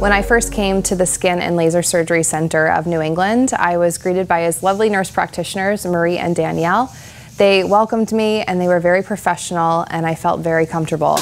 When I first came to the Skin and Laser Surgery Center of New England, I was greeted by his lovely nurse practitioners, Marie and Danielle. They welcomed me and they were very professional, and I felt very comfortable.